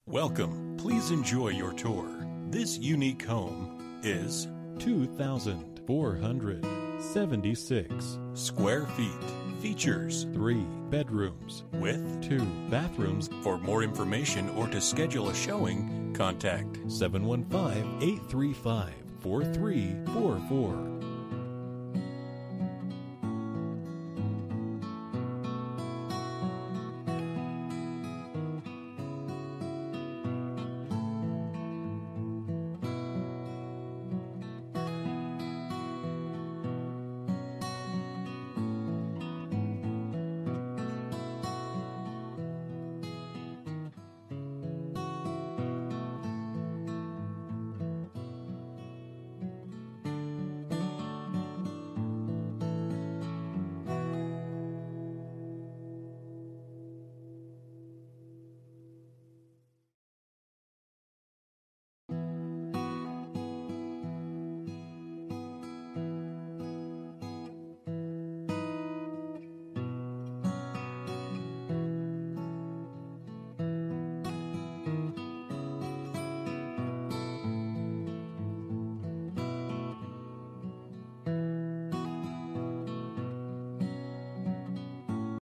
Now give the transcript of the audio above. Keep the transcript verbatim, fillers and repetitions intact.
Welcome. Please enjoy your tour. This unique home is two thousand four hundred seventy-six square feet. Features three bedrooms with two bathrooms. For more information or to schedule a showing, contact seven one five, eight three five, four three four four.